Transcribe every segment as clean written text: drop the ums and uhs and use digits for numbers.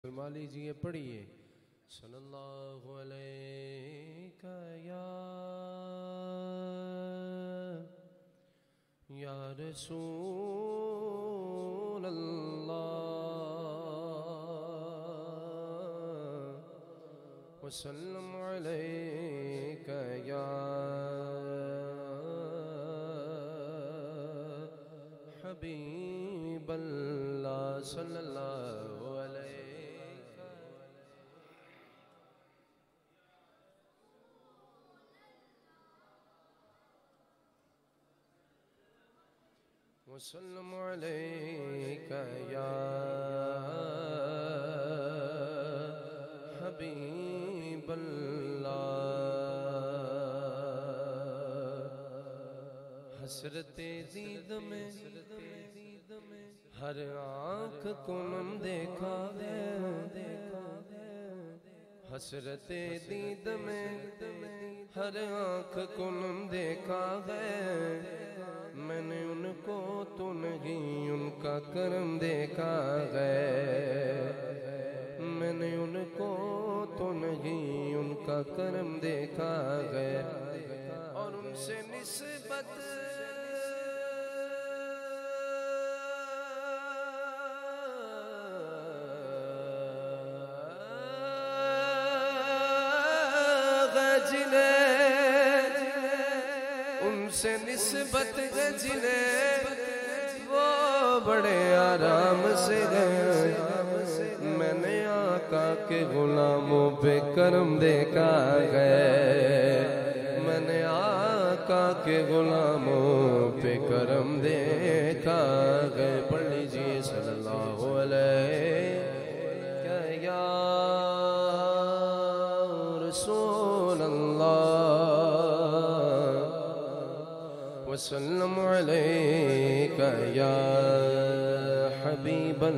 فرما لیجئے پڑھیے صلی اللہ علیہ یا رسول اللہ وسلم علیک یا حبیب اللہ صلی اللہ علیہ وسلم علیک یا حبیب اللہ حسرت دید میں ہر آنکھ کو نم دیکھا ہے حسرت دید میں ہر آنکھ کو نم دیکھا ہے میں نے ان کو تو نہیں ان کا کرم دیکھا ہے میں نے ان کو تو نہیں ان کا کرم دیکھا ہے اور ان سے نسبت سے نسبت جنہیں وہ بڑے آرام سے گئے میں نے آقا کے غلاموں پہ کرم دیکھا ہے میں نے آقا کے غلاموں پہ کرم دیکھا ہے پڑھ لیجئے صلی اللہ علیہ یا رسول اللہ وسلم علیک یا حبیب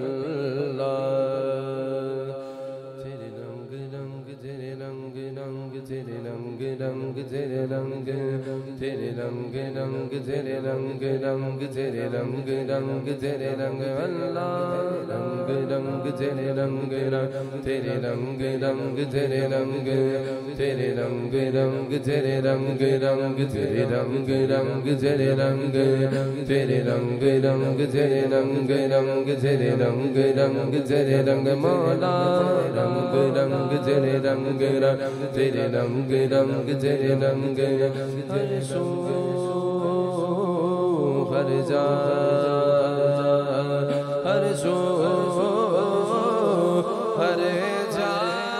اللہ تیرے رنگ رنگ تیرے رنگ رنگ تیرے رنگ رنگ تیرے رنگ تیرے رنگ رنگ تیرے رنگ رنگ تیرے رنگ رنگ تیرے رنگ اللہ رنگ رنگ تیرے رنگ رنگ تیرے رنگ رنگ تیرے رنگ تیرے رنگ رنگ تیرے رنگ رنگ تیرے رنگ رنگ تیرے رنگ تیرے رنگ رنگ تیرے رنگ رنگ تیرے رنگ رنگ تیرے رنگ مولا رنگ رنگ تیرے رنگ رنگ تیرے رنگ رنگ تیرے رنگ ہر سو ہر جا ہر سو ہر جا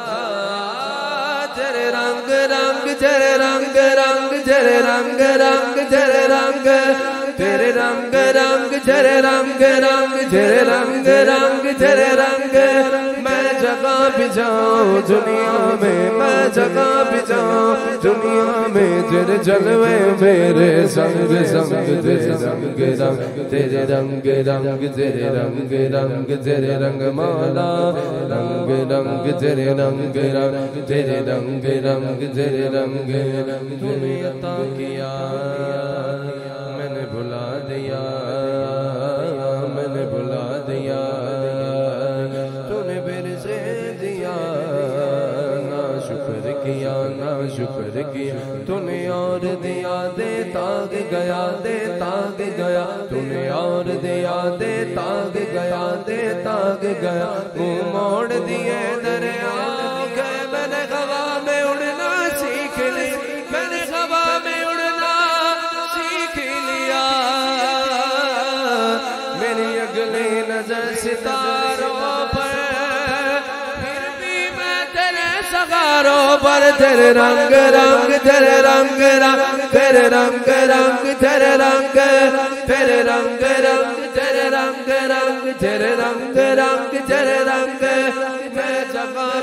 تیرے رنگ رنگ تیرے رنگ رنگ تیرے رنگ رنگ تیرے رنگ تیرے رنگ رنگ تیرے رنگ رنگ تیرے رنگ رنگ تیرے رنگ میں جگہ بھی جاؤں دنیا میں جگہ بھی جاؤں دنیا میں تیرے جلوے میرے سنگ سنگ تیرے رنگ رنگ تیرے رنگ رنگ تیرے رنگ رنگ تیرے رنگ مولا رنگ رنگ تیرے رنگ رنگ تیرے رنگ رنگ تیرے رنگ تو نے عطا کیا میں نے بھلا دیا میں نے بھلا دیا تو نے پھر سے دیا نا شکر کیا نا شکر کیا تو نے اور دیا دیتا گیا دیتا گیا تو نے اور دیا دیتا گیا دیتا گیا منہ موڑ دیے دریا گئے میں نے ہوا میں اڑنا سیکھ لی میں نے ہوا میں اڑنا سیکھ لیا میری اگلی نظر ستاروں پر پھر بھی میں تیرے سغاروں پر تیرے رنگ رنگ تیرے رنگ رنگ تیرے رنگ رنگ تیرے رنگ تیرے رنگ رنگ تیرے رنگ رنگ تیرے رنگ رنگ تیرے رنگ میں جگہ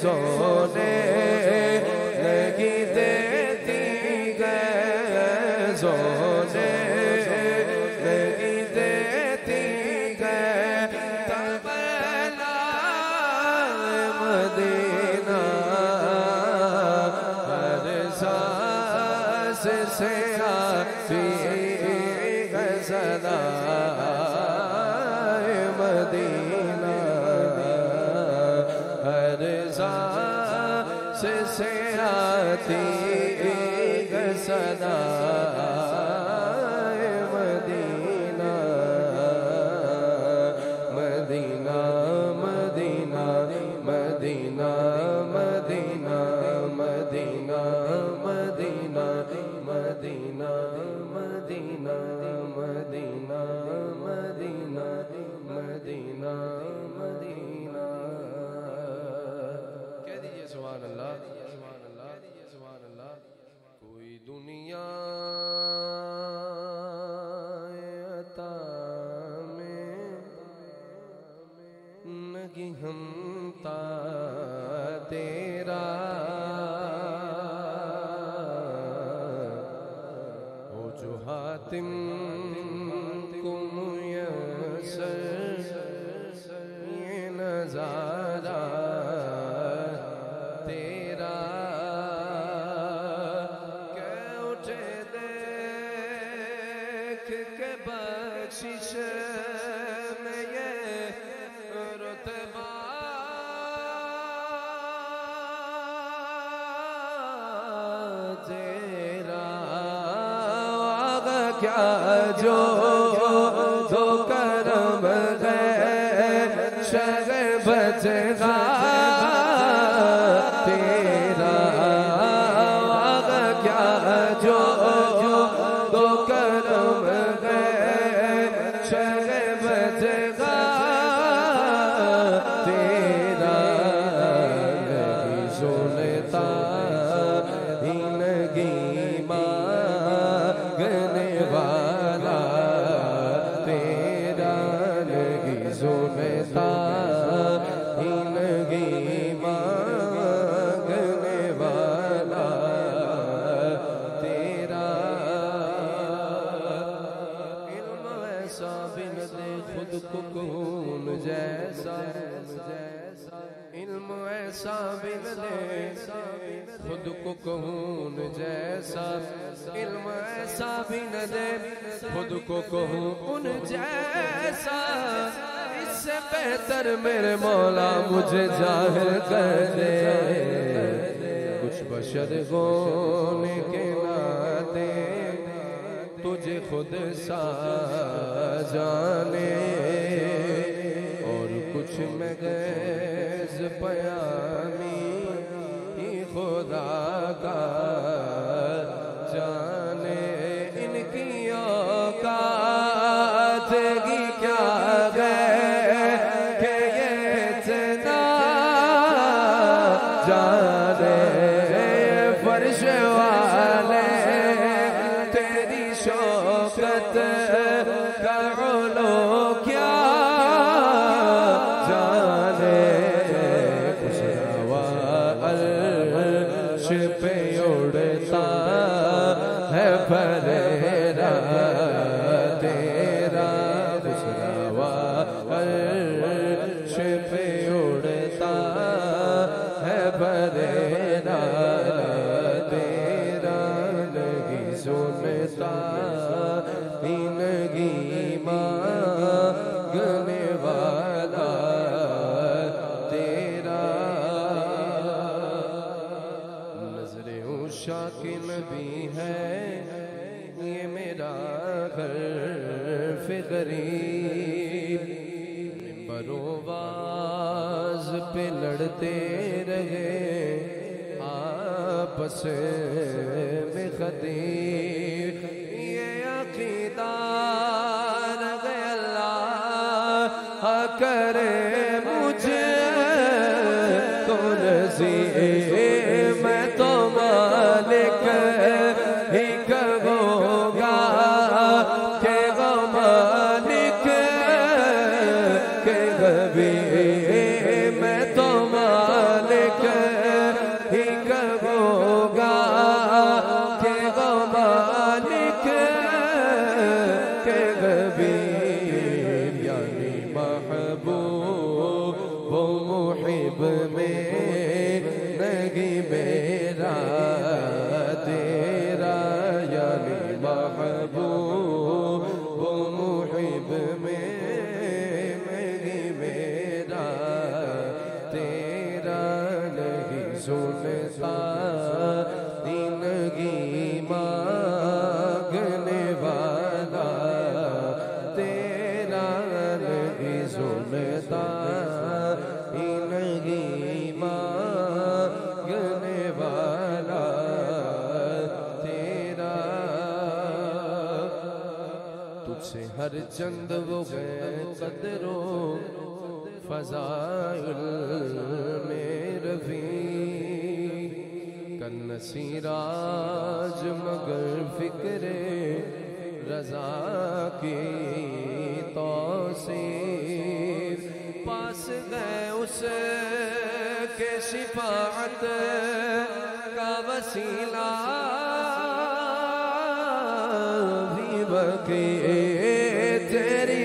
سونے نہیں دیتی گئے سونے نہیں دیتی گئے کربلا مدینہ ہر سانس سے آتی ہے صدا مدینہ ہر سانس سے آتی ہے صدا مدینہ مدینہ مدینہ مدینہ مدینہ مدینہ مدینہ مدینہ مدینہ مدینہ مدینہ مدینہ مدینہ کہہ دیجئے سبحان اللہ سبحان اللہ سبحان اللہ کوئی دنیا عطا میں نہیں ہمتا تیرا ہو جو حاتم کو میسر یہ نظارہ تیرا کہ اٹھے دیکھ کے بخشش میں یہ رتبہ تیرا آگا کیا جو کرم ہے شغبت گا تیرا آگا کیا جو کرم ہے شغبت گا تیرا نہیں سنتا ہنگی مانگنے والا تیرا نہیں سنتا ہنگی مانگنے والا تیرا علم ایسا بن دے خود کو کون جیسا علم ایسا بن دے خود کو کون جیسا علم ایسا بن دے خود کو کون جیسا اس سے بہتر میرے مولا مجھے ظاہر کر دے کچھ بشر ہونے کے ناطے تجھے خود سا جانے اور کچھ میں غیظ پیامی خدا کا جانے ان کی اوقات کی کیا گئے کہ یہ اتنا جانے فرش والے تیری شوکت کا علو کیا جانے عرش پہ اڑتا ہے پریرا تیرا خسروا عرش پہ اڑتا ہے پریرا تیرا نہیں سنتا ہنگی مانگنے والا شاکن بھی ہے یہ میرا گھر غریب برواز پہ لڑتے رہے آپس میں خطیب یہ عقیدہ رہے اللہ کرے مجھے تو نصیب میں تو مالک ہی کہوں گا کہ وہ مالک کہ کبھی میں تو مالک محب میں نہیں میرا تیرا یعنی محبوب محب میں نہیں میرا تیرا نہیں سنتا زندگی مانگنے والا تیرا نہیں سنتا زندگی مانگنے والا تیرا تجھ سے ہر چند وہ قدر و فضائل میں رفیع کن سیراج مگر فکر رضا کی توصیف پاس گئے اس کے شفاعت کا وسیلہ بھی بقی تیری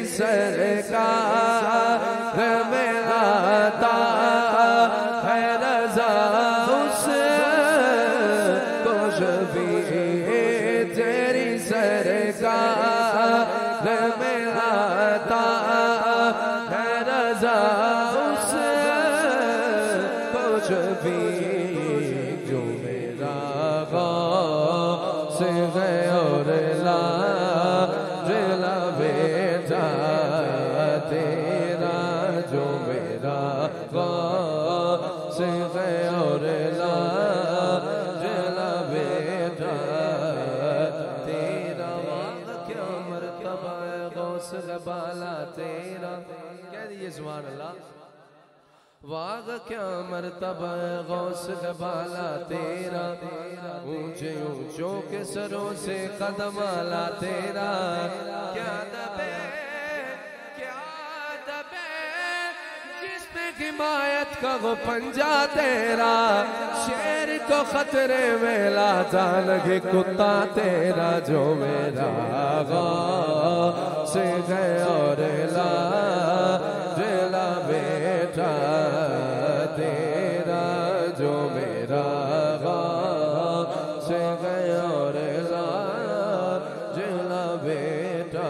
سرکار میں آتا ہے رضا اس کو شفیع تیری سرکار میں آتا ہے رضا اس کو شفیع جو میرا غوث ہے اور لا جلا بیٹا تیرا جو میرا غوث ہے اور لا جلا بیٹا تیرا کیا مرتبہ ہے غوث بالا تیرا کہہ دیئے سبحان اللہ واغ کیا مرتبہ غوث بالا تیرا اونچے اونچوں کے سروں سے قدم آلا تیرا کیا دبے جس نے حمایت کا وہ پنجا تیرا شیر کو خطرے میں لاتا لگے کتا تیرا جو میرا غوث ہے اور لا جلا بیٹا تیرا جو میرا غوث ہے اور لا جلا بیٹا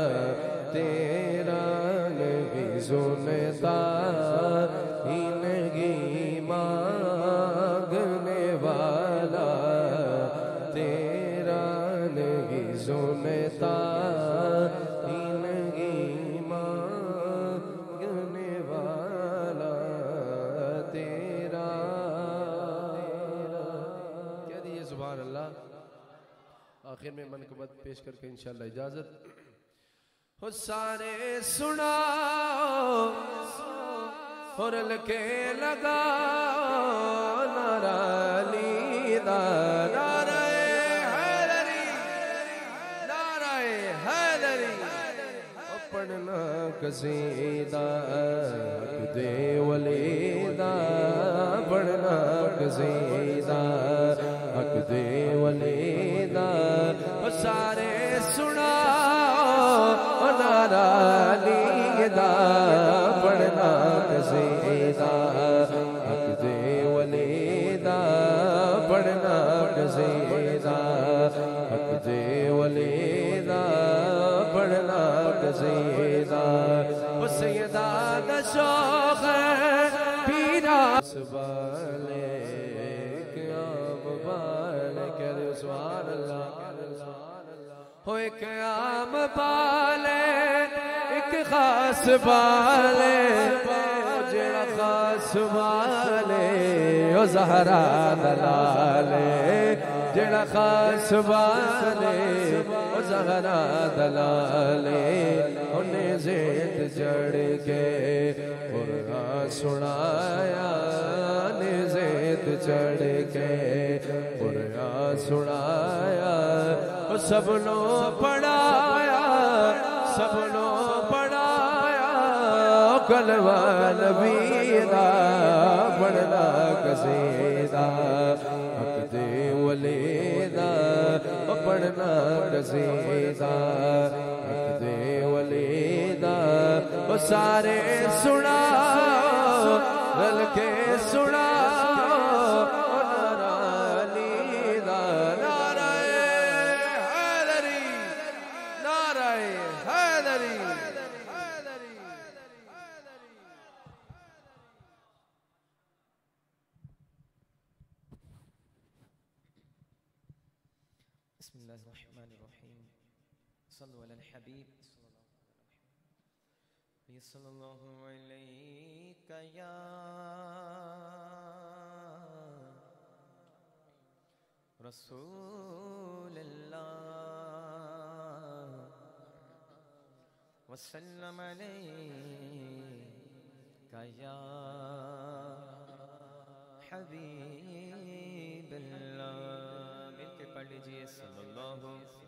تیرا نہیں سنتا زندگی مانگنے والا تیرا نہیں سنتا زندگی مانگنے والا تیرا کہہ دیئے سبحان اللہ آخر میں منقبت پیش کر کے انشاءاللہ اجازت ہو سارے سناؤ اور لکے لگا نعرہ علی دا نعرہ حیدری نعرہ حیدری پڑھنا قصیدہ حق دے ولی دا پڑھنا قصیدہ حق دے ولی دا سارے سنا نعرہ علی دا پڑھنا قصیدہ حق دے ولی دا پڑھنا قصیدہ حق دے ولی دا پڑھنا قصیدہ سیدہ نشوق پیرا سبالے قیام بالے کہہ دے سبحان اللہ ہوئے قیام بالے ایک خاص بالے جڑا خاص بالے او زہرا دلالے جڑا خاص بالے او زہرا دلالے انہیں زید جڑ کے قرآن سنایا انہیں زید جڑ کے قرآن سنایا سب نو پڑھایا سب نو پڑھایا کلمہ نبی دا پڑھنا قصیدہ حق دے ولی دا پڑھنا قصیدہ حق دے ولی دا سارے سنا رل کے سناؤ نعرہ علی دا نعرہ حیدری نعرہ حیدری بسم اللہ الرحمن الرحیم صلو علی الحبیب صلی اللہ علیہ یا رسول اللہ وسلم علیہ یا حبیب اللہ مل کے پڑھ لیجئے صلی اللہ